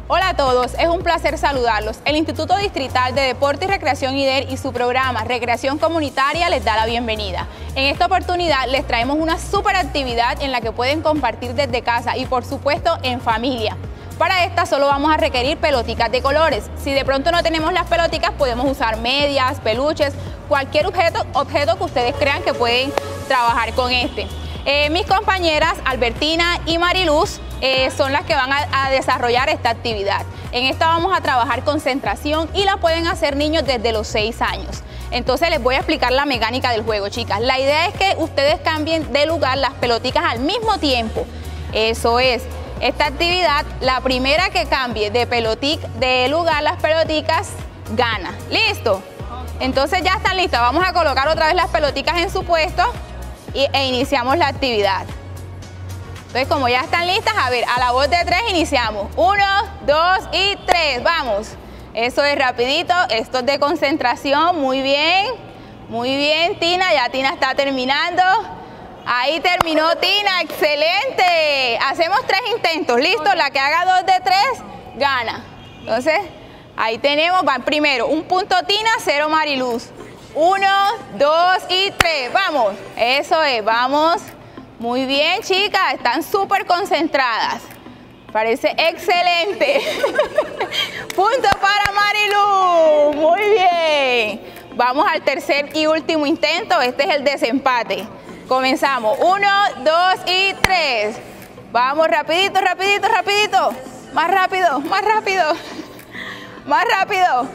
Hola a todos, es un placer saludarlos. El Instituto Distrital de Deporte y Recreación IDER y su programa Recreación Comunitaria les da la bienvenida. En esta oportunidad les traemos una súper actividad en la que pueden compartir desde casa y por supuesto en familia. Para esta solo vamos a requerir peloticas de colores. Si de pronto no tenemos las peloticas, podemos usar medias, peluches, cualquier objeto que ustedes crean que pueden trabajar con este. Mis compañeras Albertina y Mariluz son las que van a desarrollar esta actividad. En esta vamos a trabajar concentración y la pueden hacer niños desde los 6 años. Entonces les voy a explicar la mecánica del juego, chicas. La idea es que ustedes cambien de lugar las peloticas al mismo tiempo. Eso es. Esta actividad, la primera que cambie de lugar las peloticas, gana. ¿Listo? Entonces ya están listas. Vamos a colocar otra vez las peloticas en su puesto e iniciamos la actividad. Entonces, como ya están listas, a ver, a la voz de 3 iniciamos. 1, 2 y 3. Vamos. Eso es rapidito. Esto es de concentración. Muy bien. Muy bien, Tina. Ya Tina está terminando. Ahí terminó Tina. Excelente. Hacemos 3 intentos. ¿Listo? La que haga 2 de 3 gana. Entonces, ahí tenemos. Va primero. 1 punto Tina, 0 Mariluz. 1, 2 y 3. Vamos. Eso es. Vamos. Muy bien, chicas, están súper concentradas. Parece excelente. Punto para Marilu. Muy bien. Vamos al tercer y último intento. Este es el desempate. Comenzamos. 1, 2 y 3. Vamos, rapidito, rapidito, rapidito. Más rápido, más rápido. Más rápido.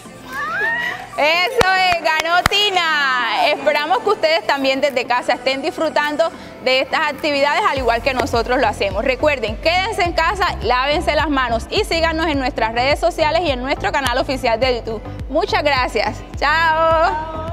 Eso es, ganó Tina. Esperamos que ustedes también desde casa estén disfrutando de estas actividades al igual que nosotros lo hacemos. Recuerden, quédense en casa, lávense las manos y síganos en nuestras redes sociales y en nuestro canal oficial de YouTube. Muchas gracias. Chao.